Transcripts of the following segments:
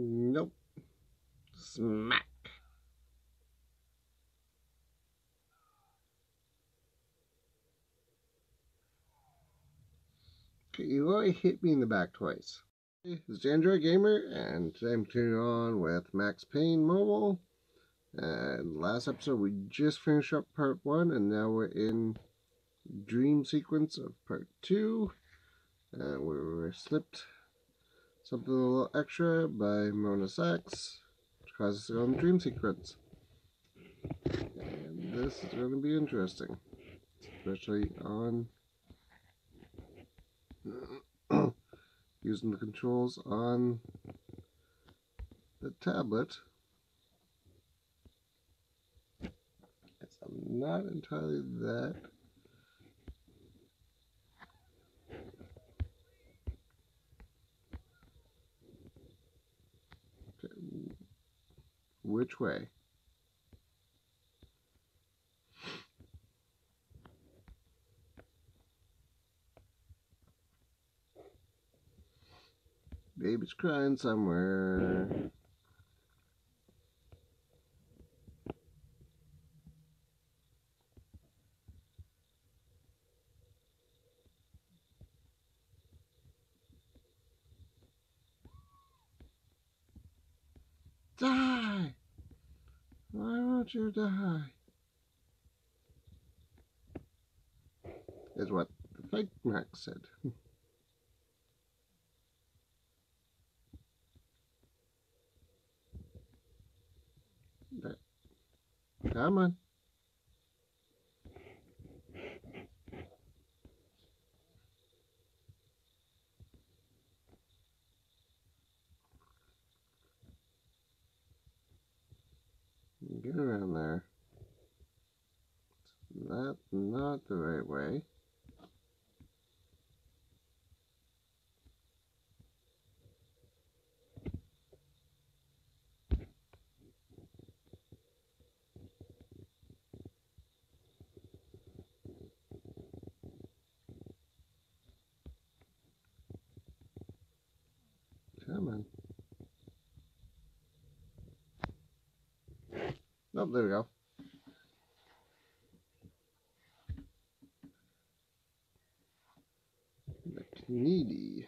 Nope. Smack. Okay, you already hit me in the back twice. Hey, this is Android Gamer, and today I'm continuing on with Max Payne Mobile. And last episode we just finished up part 1, and now we're in dream sequence of part 2. And we were slipped something a little extra by Mona Sachs, which causes us to go in the dream sequence. And this is going to be interesting, especially on using the controls on the tablet. Yes, I'm not entirely that. Okay. Which way? Baby's crying somewhere. Die! Why won't you die? Is what the fake Max said. Come on. Get around there. That's not the right way. Come on. Oh, there we go. McNeedy.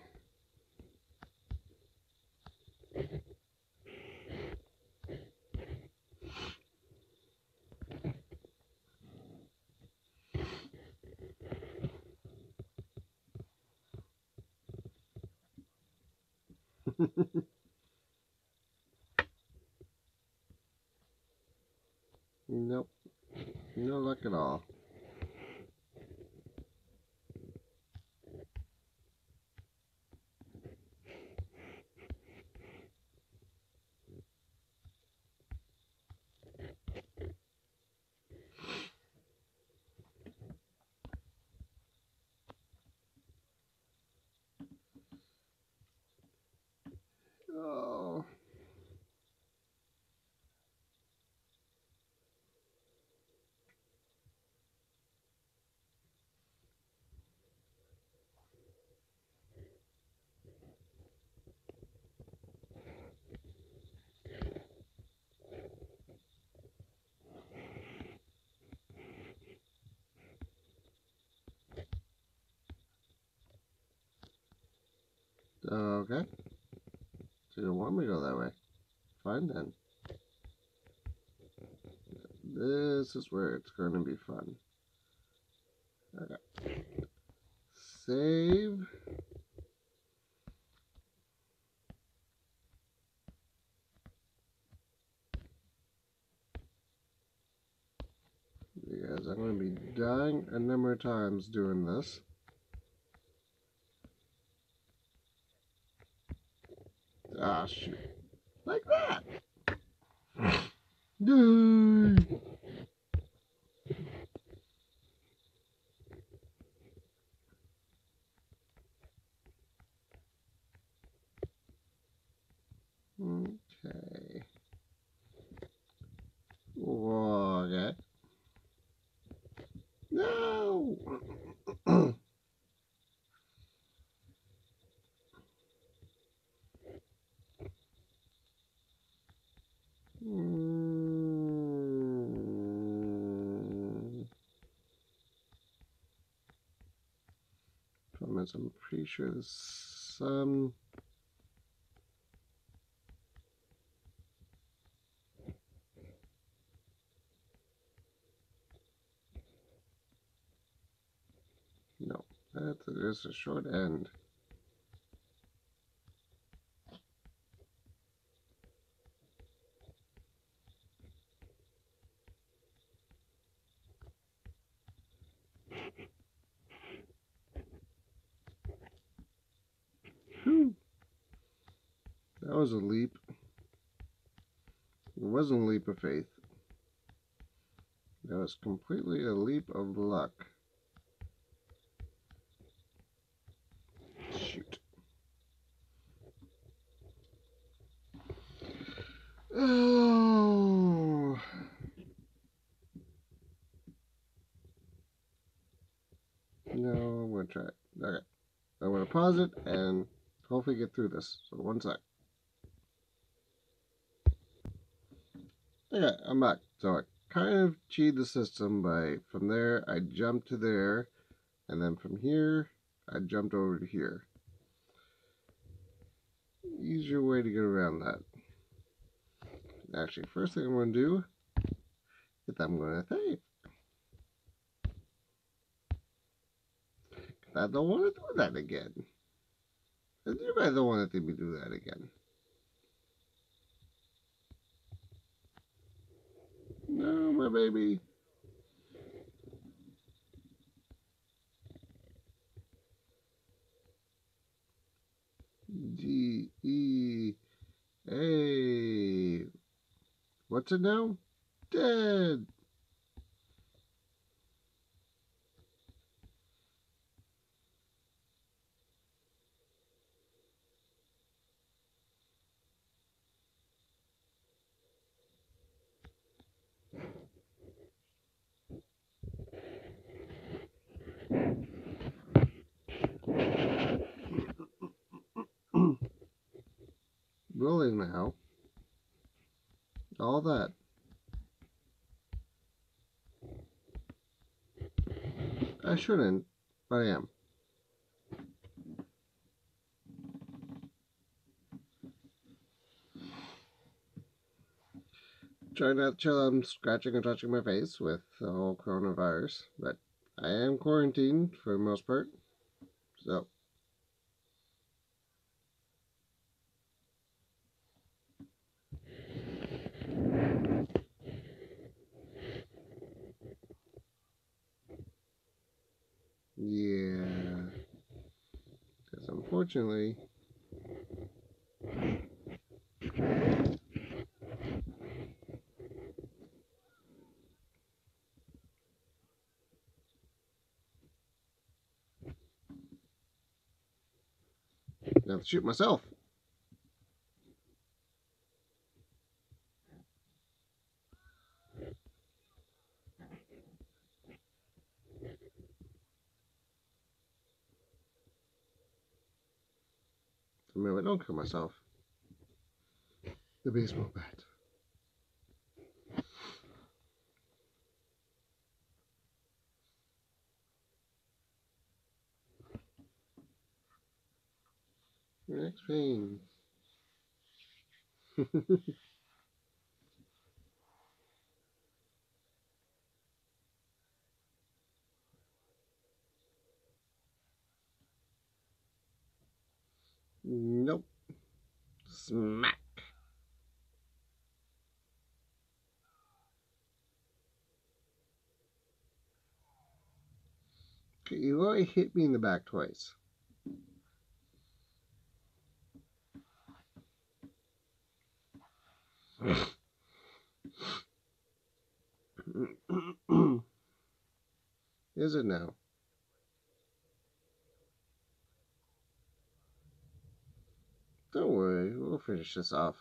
Nope. No luck at all. Oh. Okay. So you don't want me to go that way. Fine then. This is where it's going to be fun. Okay. Save. Because I'm going to be dying a number of times doing this. Ah, shoot. Like that. Yay! Okay. Okay. No! comments. I'm pretty sure there's some. No, that is a short end. Whew. That was a leap. It wasn't a leap of faith. That was completely a leap of luck. Shoot. Oh. No, I'm going to try it. Okay. I'm going to pause it and hopefully get through this. So one sec. Okay, I'm back. So I kind of cheated the system by, from there, I jumped to there, and then from here, I jumped over to here. Easier way to get around that. Actually, first thing I'm going to do is I'm going to save. I don't want to do that again. I don't want to do that again. No, my baby. G E A. What's it now? Dead. Rolling now. All that. I shouldn't, but I am. Try not to scratching and touching my face with the whole coronavirus, but I am quarantined for the most part. So, yeah. Because unfortunately, I have to shoot myself. I mean, I don't kill myself. The baseball bat. Next Payne. Nope. Smack. Okay, you already hit me in the back twice. Is it now? Don't worry, we'll finish this off.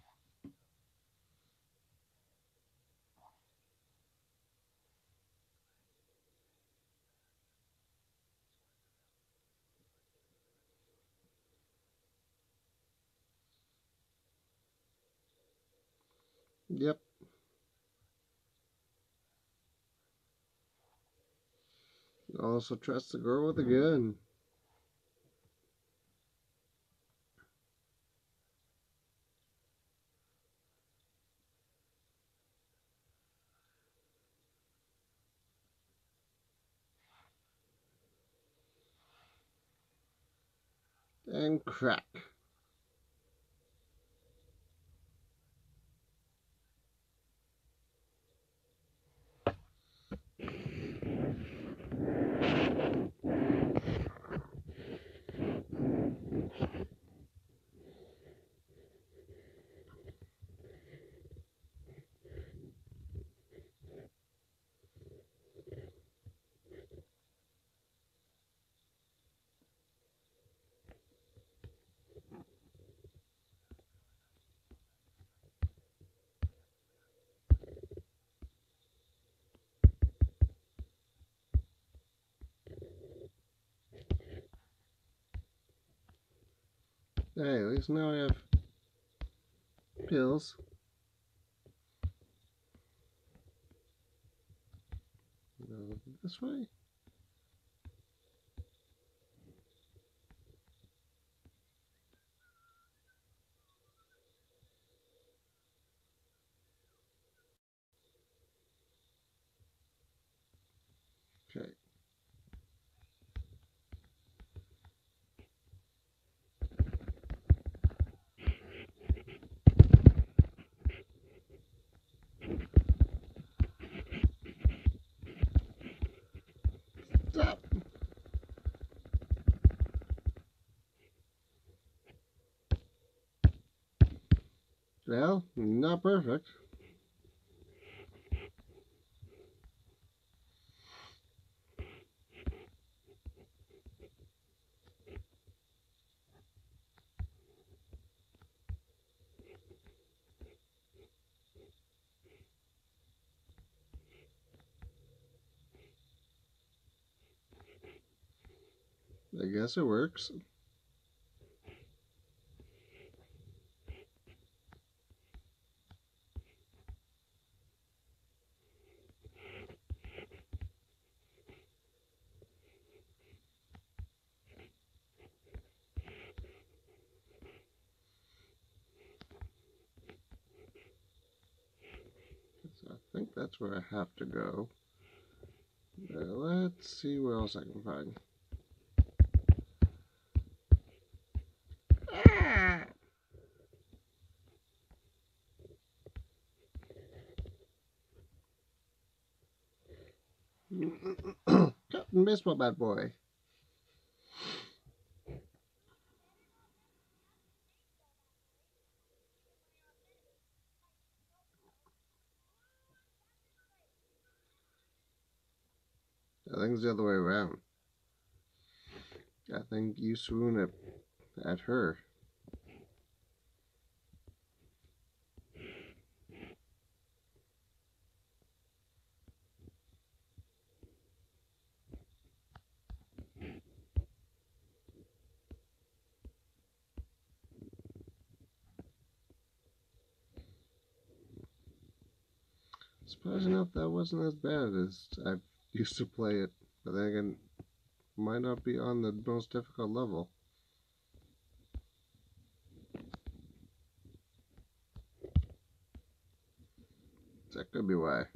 Yep. Also trust the girl with the gun. And crack. Hey, at least now I have pills. Go this way. Okay. Stop. Well, not perfect. I guess it works. So I think that's where I have to go. Let's see what else I can find. Captain Baseball Bat Boy. I think it's the other way around. I think you swoon at her. Surprising enough, that wasn't as bad as I used to play it. But then again, might not be on the most difficult level. That could be why.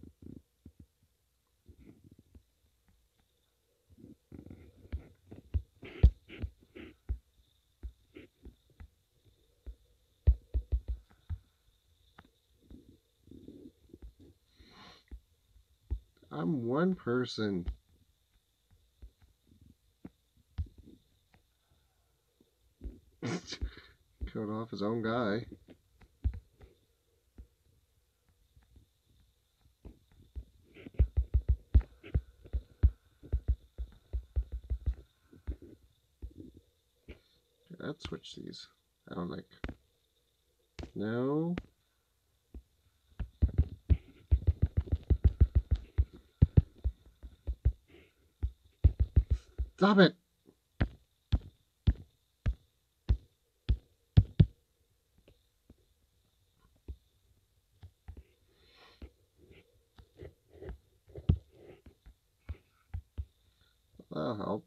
I'm one person. Killed off his own guy. Let's switch these. I don't like. No. Stop it! That'll help.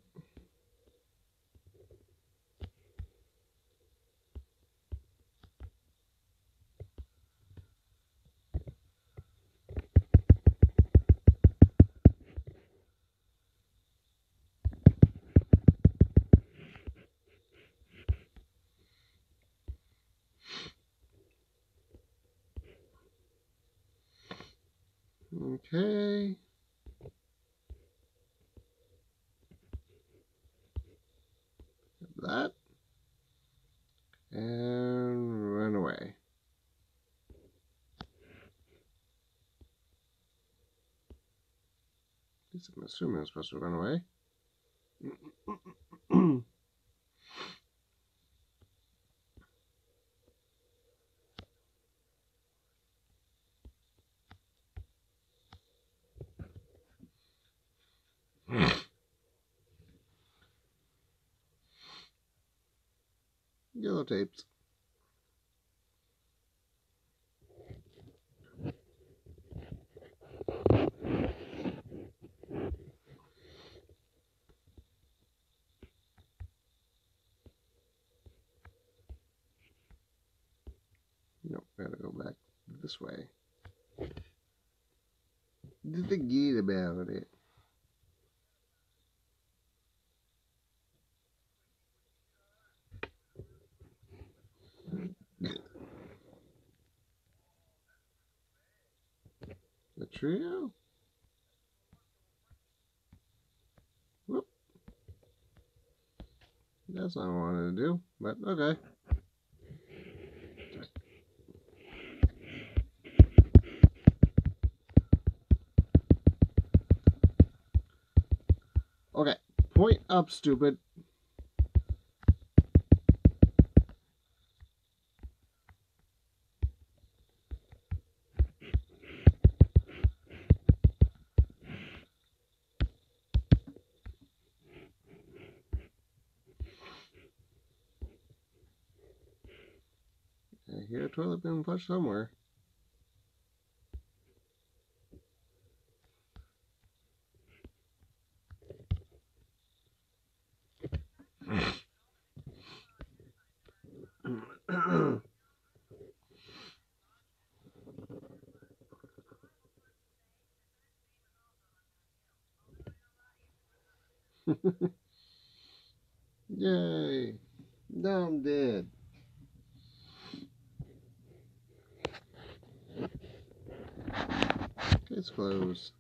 that. And run away. At least I'm assuming I'm supposed to run away. Yellow tapes. Nope, gotta go back this way. Forget about it. The trio? Whoop. That's not what I wanted to do, but okay. Okay, point up, stupid. I hear a toilet being flushed somewhere. Yay! Now I'm dead. Case closed.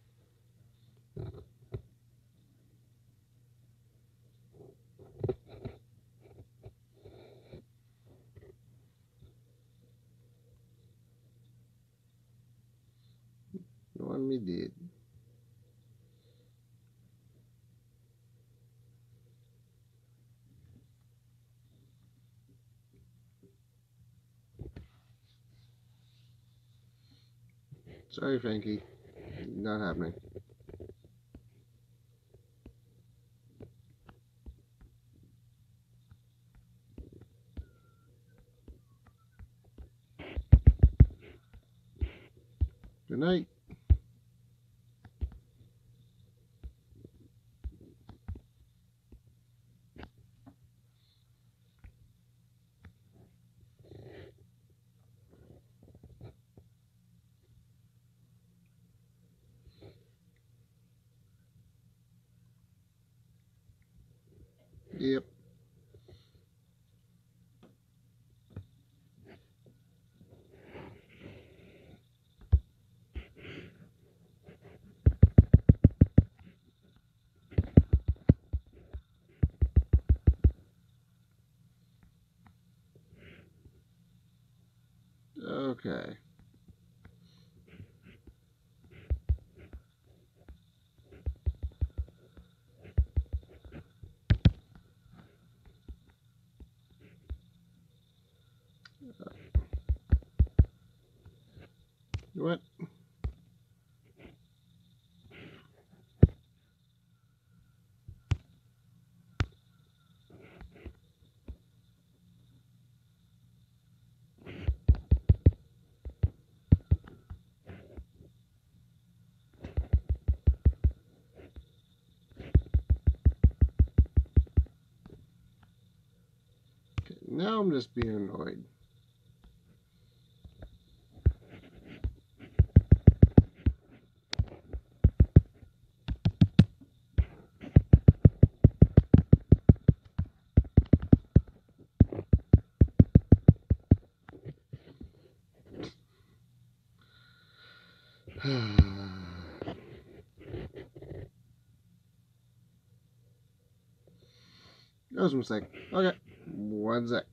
No one me did. Sorry, Frankie. Not happening. Good night. Yep. Okay. What? Okay, now I'm just being annoyed. That was a mistake. Okay, one sec.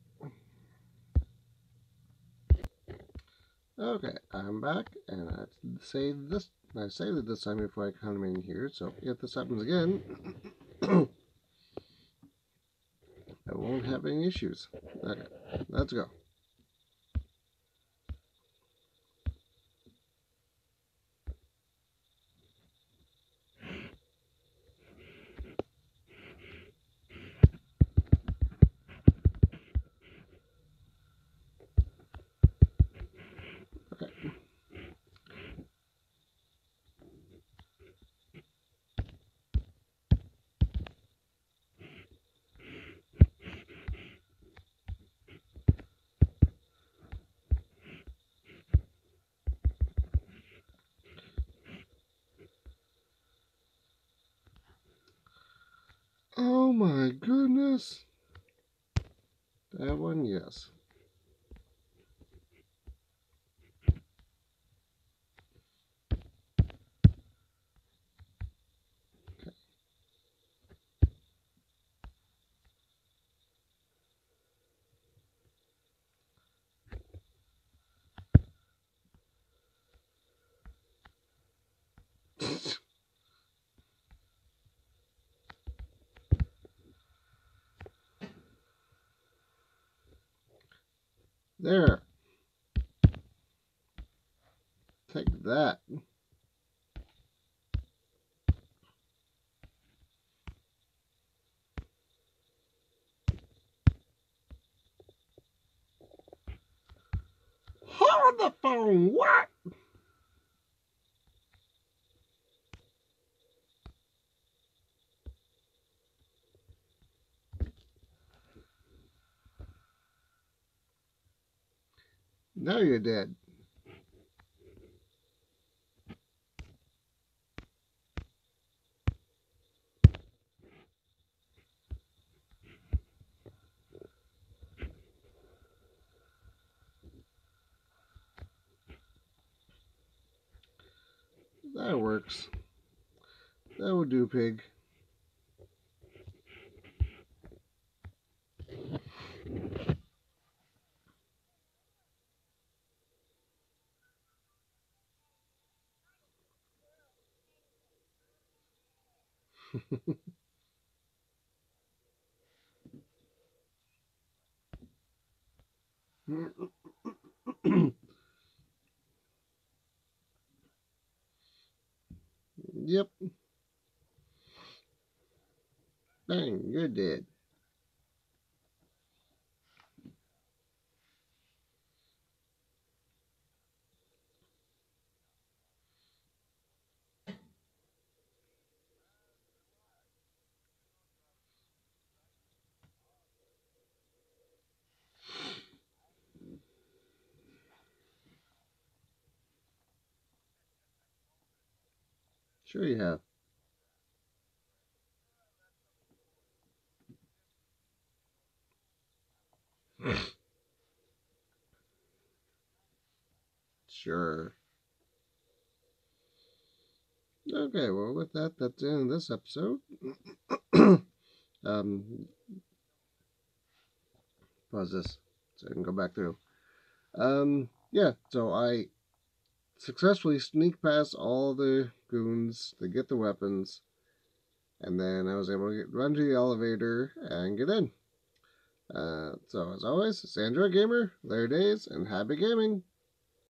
Okay, I'm back, and I saved this. I saved it this time before I come in here, so if this happens again, I won't have any issues. Okay, let's go. Okay. Oh my goodness. That one, yes. There. Take that. Hold the phone. What? Now you're dead. That works. That will do, pig. Yep. Bang, you're dead. Sure you have. Sure. Okay, well, with that, that's the end of this episode. um, Pause this so I can go back through. Yeah, so I successfully sneak past all the goons to get the weapons, and then I was able to run to the elevator and get in. So, as always, it's Android Gamer, later days, and happy gaming!